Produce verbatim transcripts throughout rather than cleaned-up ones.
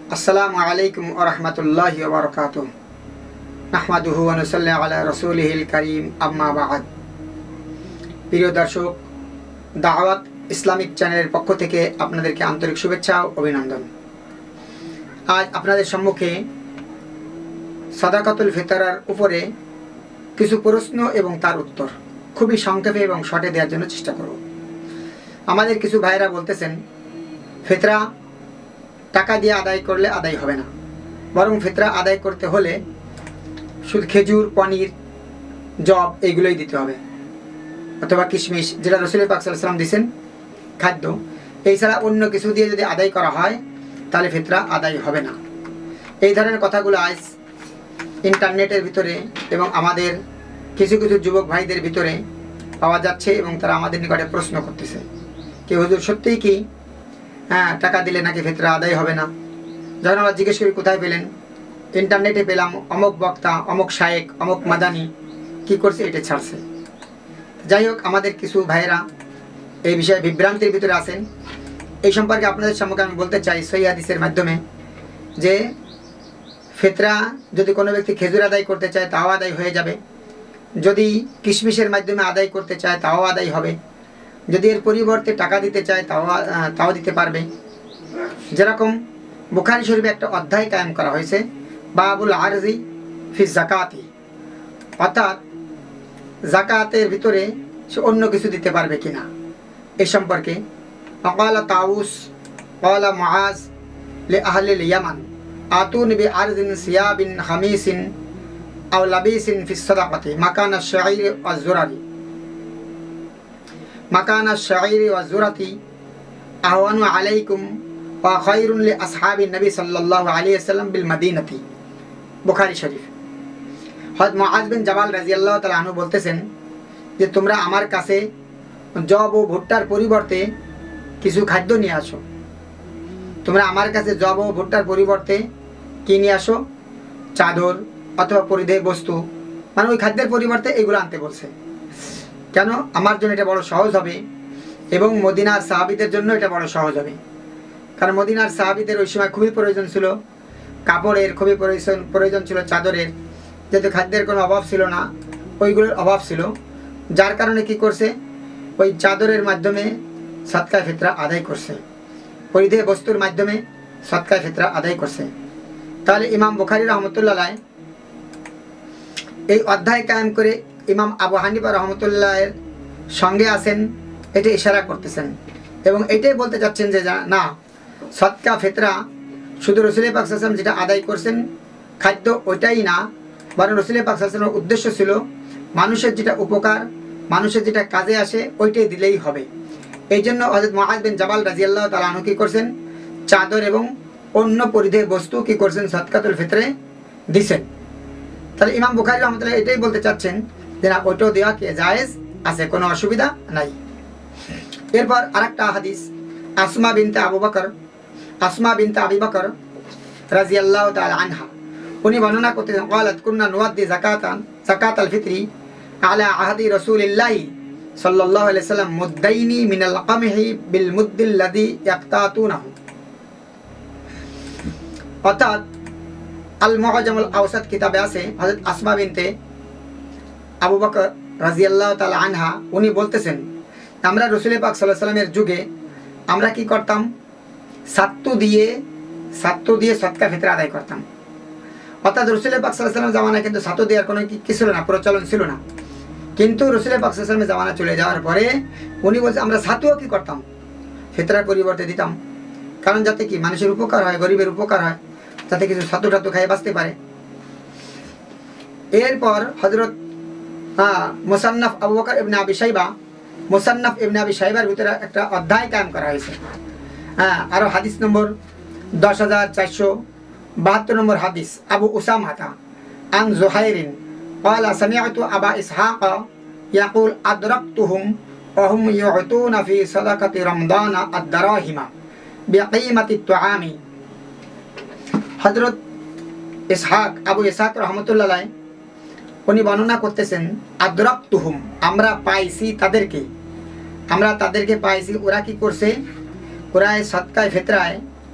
আসসালামু আলাইকুম ওয়া রাহমাতুল্লাহি ওয়া বারাকাতুহু নাহমাদুহু ওয়া নুসাল্লি আলা রাসূলিহিল কারীম আম্মা বা'দ। প্রিয় দর্শক, দাওয়াত ইসলামিক চ্যানেলের পক্ষ থেকে আপনাদেরকে আন্তরিক শুভেচ্ছা ও অভিনন্দন। আজ আপনাদের সম্মুখে সাদাকাতুল ফিতরার উপরে কিছু প্রশ্ন এবং তার উত্তর খুবই সংক্ষেপে এবং শর্টে দেওয়ার জন্য চেষ্টা করব। আমাদের কিছু ভাইরা বলতেছেন ফিতরা টাকা দিয়ে আদায় করলে আদায় হবে না, বরং ফিতরা আদায় করতে হলে শুধু খেজুর, পনির, জব এইগুলোই দিতে হবে, অথবা কিশমিশ, যেটা রাসূল পাক সাল্লাল্লাহু আলাইহি ওয়াসাল্লাম দিয়েছেন খাদ্য। এই ছাড়া অন্য কিছু দিয়ে যদি আদায় করা হয় তাহলে ফিতরা আদায় হবে না। এই ধরনের কথাগুলো আজ ইন্টারনেটের ভিতরে এবং আমাদের কিছু কিছু যুবক ভাইদের ভিতরে পাওয়া যাচ্ছে এবং তারা আমাদের নিকটে প্রশ্ন করতেছে, কি হুজুর সত্যিই কি হ্যাঁ টাকা দিলে নাকি ফিতরা আদায় হবে না? যখন আমরা জিজ্ঞেস করি কোথায় পেলেন, ইন্টারনেটে পেলাম, অমুক বক্তা, অমুক শায়েক, অমুক মাদানি কি করছে এটা ছাড়ছে। যাই হোক, আমাদের কিছু ভাইয়েরা এই বিষয়ে বিভ্রান্তির ভিতরে আছেন। এই সম্পর্কে আপনাদের সম্মুখে আমি বলতে চাই সহিহ হাদিসের মাধ্যমে যে ফিতরা যদি কোনো ব্যক্তি খেজুর আদায় করতে চায় তাও আদায় হয়ে যাবে, যদি কিশমিশের মাধ্যমে আদায় করতে চায় তাও আদায় হবে, যদি এর পরিবর্তে টাকা দিতে চায় তাও তাও দিতে পারবে। যেরকম বুখারী শরীফে একটা অধ্যায় কায়েম করা হয়েছে, বাবুল আরজি ফি যাকাতি, অর্থাৎ যাকাতের ভিতরে সে অন্য কিছু দিতে পারবে কিনা এই সম্পর্কে। ওয়াকালা তাউস ওয়ালা মুআজ লি আহলিল ইয়ামান আতুন বি আরজিন সিয়াবিন খামিসিন আও লাবিসিন ফি সাদাকাতি মাকানা আশ-শাঈর ওয়াজ-যুরারি মাকানা আশ-শাঈর ওয়াজ-যুরাতি আহওয়ানু আলাইকুম ওয়া খায়রুন লি আসহাবিন নবী সাল্লাল্লাহু আলাইহি ওয়াসাল্লাম বিল মদিনাতি। বুখারী শরীফ। হযরত মুআজ বিন জাবাল রাদিয়াল্লাহু তাআলা আনহু বলতেছেন যে তোমরা আমার কাছে জব ও ভুট্টার পরিবর্তে কিছু খাদ্য নিয়ে আসো। তোমরা আমার কাছে জব ও ভুট্টার পরিবর্তে কি নিয়ে আসো? চাদর অথবা পরিধেয় বস্তু, মানে ওই খাদ্যের পরিবর্তে এগুলো আনতে বলছে। কেন? আমার জন্য এটা বড় সহজ হবে এবং মদিনার সাহাবীদের জন্য এটা বড় সহজ হবে। কারণ মদিনার সাহাবীদের ওই সময় খুবই প্রয়োজন ছিল কাপড়ের, খুবই প্রয়োজন প্রয়োজন ছিল চাদরের, যেহেতু খাদ্যের কোনো অভাব ছিল না, ওইগুলোর অভাব ছিল, যার কারণে কি করছে ওই চাদরের মাধ্যমে সদকায়ে ফিতরা আদায় করছে, পরিধেয় বস্তুর মাধ্যমে সদকায়ে ফিতরা আদায় করছে। তাহলে ইমাম বুখারী রহমতুল্লাহ আলাইহি এই অধ্যায় কায়েম করে ইমাম আবু হানিফা রহমতুল্লাহের সঙ্গে আছেন এটা ইশারা করতেছেন এবং এটাই বলতে চাচ্ছেন যে না, সদকা ফিতরা শুধু রাসূল পাক সাল্লাল্লাহু আলাইহি ওয়াসাল্লাম যেটা আদায় করছেন খাদ্য ওইটাই না, বরং রাসূল পাক সাল্লাল্লাহু আলাইহি ওয়াসাল্লামের উদ্দেশ্য ছিল মানুষের যেটা উপকার, মানুষের যেটা কাজে আসে ওইটাই দিলেই হবে। এই জন্য হযরত মুআজ বিন জাবাল রাদিয়াল্লাহু তাআলা আনহু কি করছেন, চাদর এবং অন্য পরিধেয় বস্তু কি করছেন সাদকাতুল ফিতরে দিছেন। তাহলে ইমাম বুখারী রাহমাতুল্লাহ এটাই বলতে চাচ্ছেন যে না, ওইটাও দেওয়া কি জায়েজ আছে, কোনো অসুবিধা নাই। এরপর আরেকটা হাদিস, আসমা বিনতে আবু বকর আসমা বিনতে আবি বকর রাদিয়াল্লাহু তাআলা আনহা উনি বর্ণনা করতেছেন, ক্বালাত কুননা নুওয়াদ্দি যাকাতান যাকাতাল ফিতরি আলা আহদি রাসূলিল্লাহি সাল্লাল্লাহু আলাইহি ওয়াসাল্লাম মুদ্দাইনি মিনাল কামহি বিল মুদ্দিল্লাযী ইয়াক্তাতুনাহু। অর্থাৎ আল মুআজামুল আওসাত কিতাবে আছে হযরত আসমা বিনতে আবু বকর রাদিয়াল্লাহু তাআলা আনহা উনি বলতেছেন, আমরা রাসূল পাক সাল্লাল্লাহু আলাইহি ওয়াসাল্লামের যুগে আমরা কি করতাম, সাত্তু দিয়ে সাত্তু দিয়ে সদকা ফিতরা আদায় করতাম। অর্থাৎ রাসূল পাক সাল্লাল্লাহু আলাইহি ওয়াসাল্লামের জামানায় কিন্তু সাত্তু দেওয়ার কোনো কি ছিল না, প্রচলন ছিল না। কিন্তু রাসূল পাক সাল্লাল্লাহু আলাইহি ওয়াসাল্লামের জামানা চলে যাওয়ার পরে উনি বলছে আমরা সাত্তুও কি করতাম, ফিতরার পরিবর্তে দিতাম, কারণ যাতে কি মানুষের উপকার হয়, গরিবের উপকার হয়, যাতে কিছু সাত্তু টাত্তু খাই বাঁচতে পারে। এরপর হযরত হ্যাঁ মুসান্নাফ আবু বকর ইবনে আবি শাইবা মুসান্নাফ ইবনে আবি শাইবার ভিতরে একটা অধ্যায় কায়েম করা হয়েছে। হ্যাঁ, আরও হাদিস নম্বর দশ হাজার চারশো বাহাত্তর নম্বর হাদিস, আবু উসামাতা আন জুহাইরিন ক্বালা সামি'তু আবা ইসহাক ইয়াকুল আদরাকতুহুম ওয়া হুম ইউ'তুনা ফি সাদাকাতি রমদান আদ-দারাহিমা বিকিমাতি তুআমি। হযরত ইসহাক আবু ইসহাক রহমতুল্লাহ আলাইহি উনি বর্ণনা করতেছেন, আদরাকতুহুম আমরা পাইছি তাদেরকে, আমরা তাদেরকে পাইছি ওরা কি করছে, ওরা সদকায়ে ফিতরায়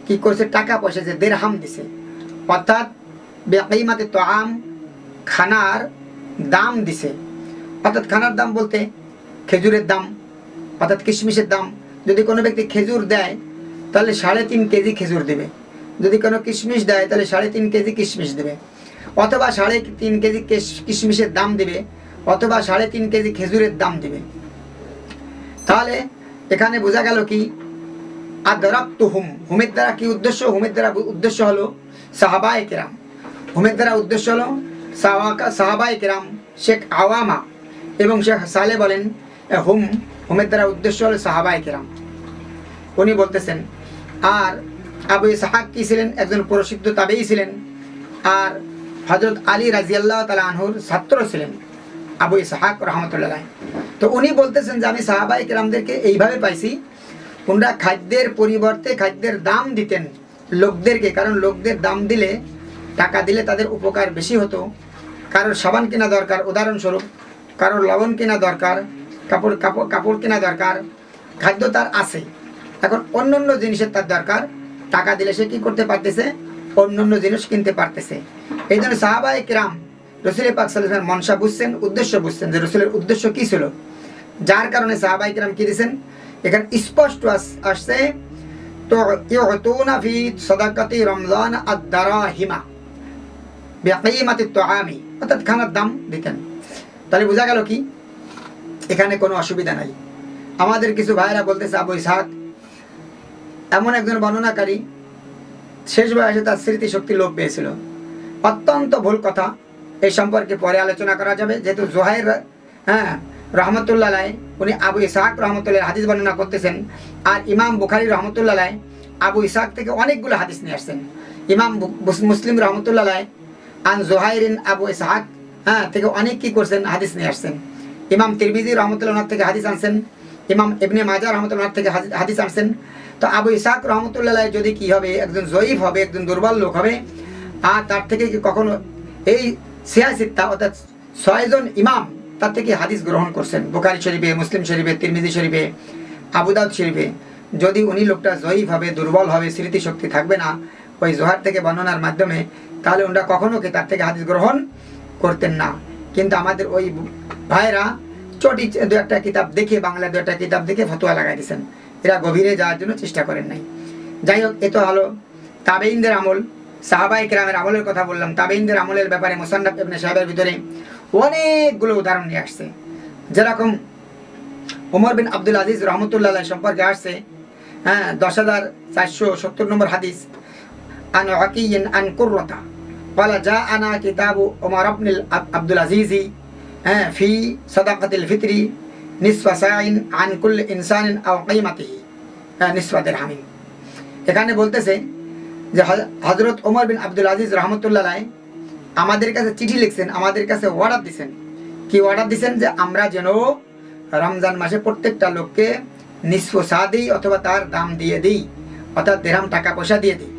কি করছে, টাকা পয়সা যে দিরহাম দিছে, অর্থাৎ বিকিমাতি তাআম, খানার দাম দিছে। অর্থাৎ খানার দাম বলতে খেজুরের দাম, অর্থাৎ কিশমিশের দাম। যদি কোনো ব্যক্তি খেজুর দেয় তাহলে সাড়ে তিন কেজি খেজুর দেবে, যদি কোনো কিশমিশ দেয় তাহলে সাড়ে তিন কেজি কিশমিশ দেবে, অথবা সাড়ে তিন কেজি কিশমিশের দাম দেবে, অথবা সাড়ে তিন কেজি খেজুরের দাম দেবে। তাহলে এখানে বোঝা গেল কি, আদরাকতুহুম, হুমের দ্বারা কি উদ্দেশ্য? হুমের দ্বারা উদ্দেশ্য হলো সাহাবায়ে কেরাম। হুমের দ্বারা উদ্দেশ্য হলো সাহাবায়ে কেরাম, শেখ আওয়ামা এবং শেখ সালে বলেন হুম, হুমের দ্বারা উদ্দেশ্য হলো সাহাবায়ে কেরাম। উনি বলতেছেন। আর আবু ইসহাক কি ছিলেন? একজন প্রসিদ্ধ তাবেঈ ছিলেন, আর হযরত আলী রাদিয়াল্লাহু তাআলা আনহুর ছাত্র ছিলেন আবু ইসহাক রাহমাতুল্লাহ আলাইহি। তো উনি বলতেছেন যে আমি সাহাবায়ে কেরামদেরকে এইভাবে পাইছি, ওনারা খাদ্যের পরিবর্তে খাদ্যের দাম দিতেন লোকদেরকে, কারণ লোকদের দাম দিলে, টাকা দিলে তাদের উপকার বেশি হতো। কারোর সাবান কেনা দরকার, উদাহরণস্বরূপ কারোর লবণ কেনা দরকার, কাপড় কাপড় কাপড় কেনা দরকার, খাদ্য তার আছে, এখন অন্য অন্য জিনিসের তার দরকার, টাকা দিলে সে কী করতে পারতেছে, অন্য অন্য জিনিস কিনতে পারতেছে। এই জন্য সাহাবায়ে কেরাম রাসূল পাক সাল্লাল্লাহু আলাইহি ওয়াসাল্লাম মনসা বুঝছেন, উদ্দেশ্য বুঝছেন যে রাসূলের উদ্দেশ্য কী ছিল, যার কারণে সাহাবায়ে কেরাম কী দিয়েছেন, এখানে স্পষ্ট আসছে তো ইউতুনা ফি সাদাকাতি রমজান আদ-দারাহিমা বিকিমাতি তাআমি, অর্থাৎ খানার দাম দিতেন। তাহলে বোঝা গেল কি, এখানে কোনো অসুবিধা নাই। আমাদের কিছু ভাইরা বলতেছে আবু ইসহাক এমন একজন বর্ণনাকারী, শেষ বয়সে তার স্মৃতিশক্তি লোপ পেয়েছিল। অত্যন্ত ভুল কথা, এই সম্পর্কে পরে আলোচনা করা যাবে। যেহেতু জোহাইর হ্যাঁ রহমতুল্লাহ আলাইহি উনি আবু ইসহাক রহমতুল্লাহ হাদিস বর্ণনা করতেছেন, আর ইমাম বুখারী রহমতুল্লাহ আলাইহি আবু ইসহাক থেকে অনেকগুলো হাদিস নিয়ে আসছেন। ইমাম মুসলিম রহমতুল্লাহ আলাইহি আন জোহাইরিন আবু ইসহাক হ্যাঁ থেকে অনেক কি করছেন, হাদিস নিয়ে আসছেন। ইমাম তিরমিজি রহমতুল্লাহ থেকে হাদিস আনছেন, ইমাম ইবনে মাজা রহমতুল্লাহ থেকে হাদিস আনছেন। তো আবু ইসহাক রহমতুল্লাহ আলাইহি যদি কি হবে, একজন জয়ীফ হবে, একজন দুর্বল লোক হবে, আর তার থেকে কি কখনো এই সিয়াসিত্তা অর্থাৎ ছয়জন ইমাম তার থেকে হাদিস গ্রহণ করছেন, বুখারী শরীফে, মুসলিম শরীফে, তিরমিজি শরীফে, আবু দাউদ শরীফে। যদি উনি লোকটা জয়ীফ হবে, দুর্বল হবে, স্মৃতিশক্তি থাকবে না ওই জোহার থেকে বর্ণনার মাধ্যমে, তাহলে ওনারা কখনো কি তার থেকে হাদিস গ্রহণ করতেন না। কিন্তু আমাদের ওই ভাইরা চটি দু একটা কিতাব দেখে, বাংলা দু একটা কিতাব দেখে ফতোয়া লাগাই দিয়েছেন, এরা গভীরে যাওয়ার জন্য চেষ্টা করেন নাই। যাই হোক, এ তো হলো তাবেঈনদের আমল, সাহাবায়ে কেরামের আমলের কথা বললাম। তাবেঈনদের আমলের ব্যাপারে মুসান্নাফ ইবনে শাহাবের ভিতরে অনেকগুলো উদাহরণ নিয়ে আসছে। যেরকম ওমর বিন আব্দুল আজিজ রহমতুল্লাহ আলাইহি সম্পর্কে আসছে হ্যাঁ দশ হাজার চারশো সত্তর নম্বর হাদিস, আন ওয়াকিয়িন আন কুররাতা ক্বালা জাআনা কিতাবু ওমর ইবনে আব্দুল আজিজ হ্যাঁ ফি সাদাকাতিল ফিতরি নিসফা সাইন আন কুল্লি ইনসানিন আও কিমাতিহি হ্যাঁ নিসফা দিরহামিন। এখানে বলতেছে যে হযরত ওমর বিন আব্দুল আজিজ রহমতুল্লাহ আলাইহি আমাদের কাছে চিঠি লিখছেন, আমাদের কাছে অর্ডার দিছেন। কি অর্ডার দিছেন? যে আমরা যেন রমজান মাসে প্রত্যেকটা লোককে নিসফ সা দিই, অথবা তার দাম দিয়ে দিই, অর্থাৎ দিরহাম টাকা পয়সা দিয়ে দিই।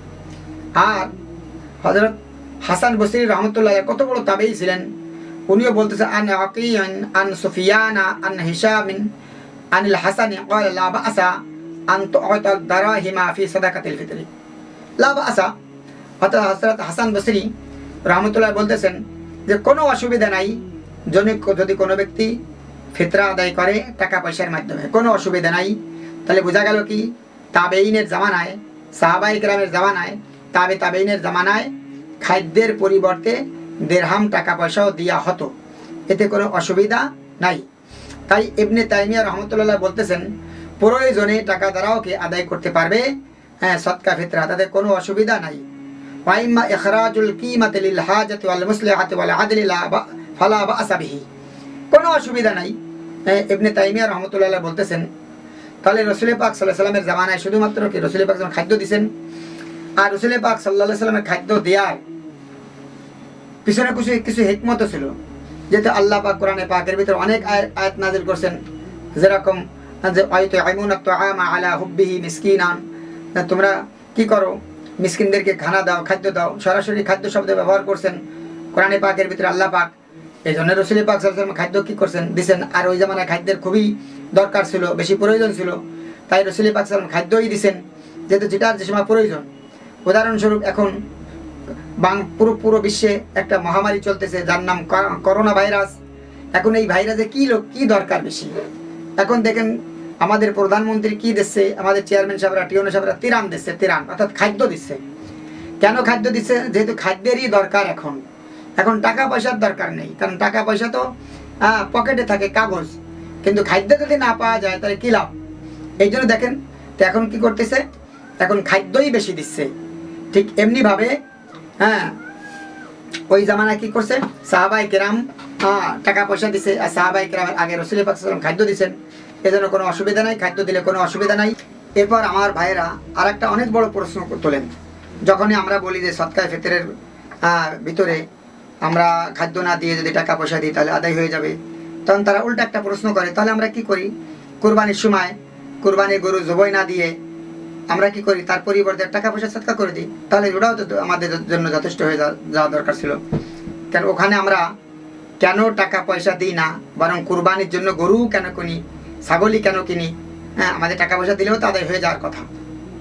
আর হযরত হাসান বসরি রহমতুল্লাহ কত বড় তাবেঈ ছিলেন, উনিও বলতেছে আন আকিয়ান আন সুফিয়ানা আন হিশামিন আনিল হাসানি ক্বালা লা বাসা আন তু'তা দারাহিমা ফি সাদাকাতিল ফিতরি। লা বাসা, অর্থাৎ হযরত হাসান বসরি রহমতুল্লাহ বলতেছেন যে কোনো অসুবিধা নাই যদি কোনো ব্যক্তি ফিতরা আদায় করে টাকা পয়সার মাধ্যমে, কোনো অসুবিধা নাই। তাহলে বোঝা গেল কি, তাবেঈনের জামানায়, সাহাবায়ে কেরামের জামানায়, তাবে তাবেঈনের জামানায় খাদ্যের পরিবর্তে দিরহাম টাকা পয়সাও দেওয়া হতো, এতে কোনো অসুবিধা নাই। তাই ইবনে তাইমিয়া রহমতুল্লাহ বলতেছেন প্রয়োজনে টাকা দ্বারাও কে আদায় করতে পারবে হ্যাঁ সদকা ফিতরা, তাতে কোনো অসুবিধা নাই। ওয়াইম্মা ইখরাজুল কিমাতি লিল হাজাতি ওয়াল মুসলিহাতি ওয়াল আদলি লা ফালা বাসা বিহি, কোনো অসুবিধা নাই। ইবনে তাইমিয়া রহমতুল্লাহ বলতেছেন তাহলে রাসূল পাক সাল্লাল্লাহু আলাইহি ওয়াসাল্লামের জামানায় শুধুমাত্র কি রাসূল পাক যখন খাদ্য দিয়েছেন, আর রাসূল পাক সাল্লাল্লাহু আলাইহি ওয়াসাল্লামের খাদ্য দেওয়ার পিছনে কিছু কিছু হিকমত ছিল। যেহেতু আল্লাহ পাক কোরআনে পাকের ভিতরে অনেক আয়াত নাযিল করছেন, যেরকম যে আয়তুইমুনা তুআমা আলা হুব্বিহি মিসকিনান, তোমরা কি করো, মিসকিনদেরকে খানা দাও, খাদ্য দাও। সরাসরি খাদ্য শব্দ ব্যবহার করছেন কোরআনে পাকের ভিতরে আল্লাহ পাক, এই জন্য রাসূল পাক সাল্লাল্লাহু আলাইহি ওয়াসাল্লাম খাদ্য কি করছেন, দিছেন। আর ওই জামানায় খাদ্যের খুবই দরকার ছিল, বেশি প্রয়োজন ছিল। তাই রাসূল পাক সাল্লাল্লাহু আলাইহি ওয়াসাল্লাম খাদ্যই দিয়েছেন, যেহেতু যেটার যে সময় প্রয়োজন। উদাহরণস্বরূপ এখন বাং পুরো পুরো বিশ্বে একটা মহামারী চলতেছে যার নাম করোনা ভাইরাস। এখন এই ভাইরাসে কী লোক কী দরকার বেশি? এখন দেখেন আমাদের প্রধানমন্ত্রী কি দিচ্ছে, আমাদের চেয়ারম্যান সাহেবরা টিওনো সাহেবরা তিরান দিচ্ছে, তিরান অর্থাৎ খাদ্য দিচ্ছে। কেন খাদ্য দিচ্ছে? যেহেতু খাদ্যেরই দরকার এখন। এখন টাকা পয়সার দরকার নেই, কারণ টাকা পয়সা তো পকেটে থাকে, কাগজ। কিন্তু খাদ্য যদি না পাওয়া যায় তাহলে কী লাভ? এই জন্য দেখেন তো এখন কি করতেছে, এখন খাদ্যই বেশি দিচ্ছে। ঠিক এমনিভাবে হ্যাঁ ওই জামানায় কি করছে, সাহাবাই কেরাম টাকা পয়সা দিছে, আর সাহাবাই কেরামের আগে রাসূল পাক সাল্লাল্লাহু আলাইহি ওয়াসাল্লাম খাদ্য দিচ্ছেন, এজন্য কোনো অসুবিধা নাই, খাদ্য দিলে কোনো অসুবিধা নাই। এরপর আমার ভাইয়েরা আর একটা অনেক বড় প্রশ্ন তোলেন, যখনই আমরা বলি যে সদকায়ে ফিতরের ভিতরে আমরা খাদ্য না দিয়ে যদি টাকা পয়সা দিই তাহলে আদায় হয়ে যাবে, তখন তারা উল্টা একটা প্রশ্ন করে, তাহলে আমরা কি করি? কুরবানির সময় কুরবানির গরু জবাই না দিয়ে আমরা কি করি? তার পরিবর্তে টাকা পয়সা সদকা করে দিই, তাহলে ওটাও তো আমাদের জন্য যথেষ্ট হয়ে যাওয়া দরকার ছিল। কেন ওখানে আমরা কেন টাকা পয়সা দিই না, বরং কুরবানির জন্য গরু কেন কিনি, ছাগলই কেন কিনি? হ্যাঁ, আমাদের টাকা পয়সা দিলেও তো আদায় হয়ে যাওয়ার কথা।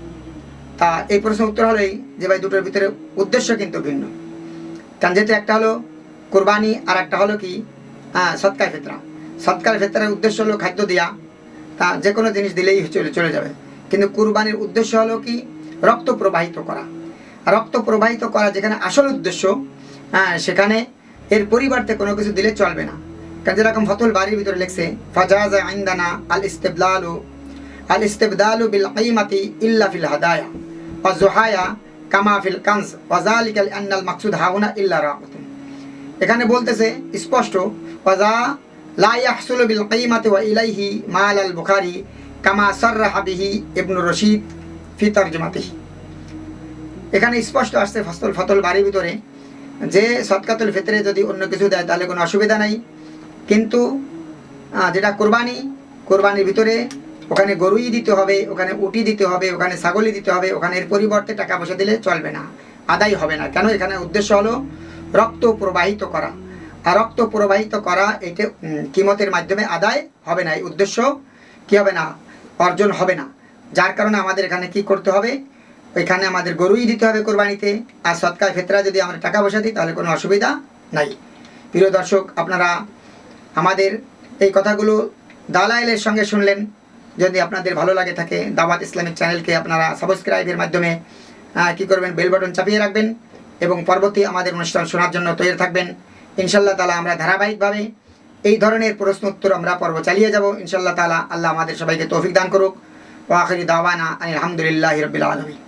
তা এই প্রশ্ন উত্তর হলোই যে ভাই দুটোর ভিতরে উদ্দেশ্য কিন্তু ভিন্ন। কারণ যেহেতু একটা হলো কুরবানি আর একটা হলো কি হ্যাঁ সদকায়ে ফিতরা। সদকায়ে ফিতরার উদ্দেশ্য হলো খাদ্য দেওয়া, তা যে কোনো জিনিস দিলেই চলে চলে যাবে। কিন্তু কুরবানির উদ্দেশ্য হলো কি রক্ত প্রবাহিত করা। রক্ত প্রবাহিত করা যেখানে আসল উদ্দেশ্য, হ্যাঁ সেখানে এর পরিবর্তে কোনো কিছু দিলে চলবে না। কারণ যেরকম ফতুল বাড়ির ভিতরে লিখছে, ফাজাজা ইনদানা আল ইস্তিবদালু আল ইস্তিবদালু বিল কিমাতি ইল্লা ফিল হাদায়া ওয়া যুহায়া কামা ফিল কানজ ওয়া যালিকা লিআন্নাল মাকসুদ হাউনা ইল্লা রাকাতুন। এখানে বলতেছে স্পষ্ট, ওয়াজা লা ইয়াহসুলু বিল কিমাতি ওয়া ইলাইহি মাল আল বুখারী কামা সাররাহা বিহি ইবনে রশিদ ফি তারজমাতিহি। এখানে স্পষ্ট আসছে ফসল ফতল বাড়ির ভিতরে যে সদকাতুল ফিতরে যদি অন্য কিছু দেয় তাহলে কোনো অসুবিধা নাই, কিন্তু যেটা কোরবানি, কোরবানির ভিতরে ওখানে গরুই দিতে হবে, ওখানে উটি দিতে হবে, ওখানে ছাগলই দিতে হবে, ওখানে এর পরিবর্তে টাকা পয়সা দিলে চলবে না, আদায় হবে না। কেন? এখানে উদ্দেশ্য হলো রক্ত প্রবাহিত করা, আর রক্ত প্রবাহিত করা এটা কিমতের মাধ্যমে আদায় হবে না, এই উদ্দেশ্য কি হবে না, অর্জন হবে না। যার কারণে আমাদের এখানে কি করতে হবে, ওইখানে আমাদের গরুই দিতে হবে কোরবানিতে, আর সদকায়ে ফিতরা যদি আমরা টাকা পয়সা দিই তাহলে কোনো অসুবিধা নাই। প্রিয় দর্শক, আপনারা আমাদের এই কথাগুলো দালাইলের সঙ্গে শুনলেন। যদি আপনাদের ভালো লাগে থাকে দাওয়াত ইসলামিক চ্যানেলকে আপনারা সাবস্ক্রাইবের মাধ্যমে কি করবেন, বেল বাটন চাপিয়ে রাখবেন এবং পরবর্তী আমাদের অনুষ্ঠান শোনার জন্য তৈরি থাকবেন। ইনশাল্লাহ তাআলা আমরা ধারাবাহিকভাবে এই ধরনের প্রশ্ন উত্তর আমরা পর্ব চালিয়ে যাব ইনশাল্লাহ তাআলা। আল্লাহ আমাদের সবাইকে তৌফিক দান করুক। ওয়া আখিরি দাওয়ানা আলহামদুলিল্লাহি রাব্বিল আলামিন।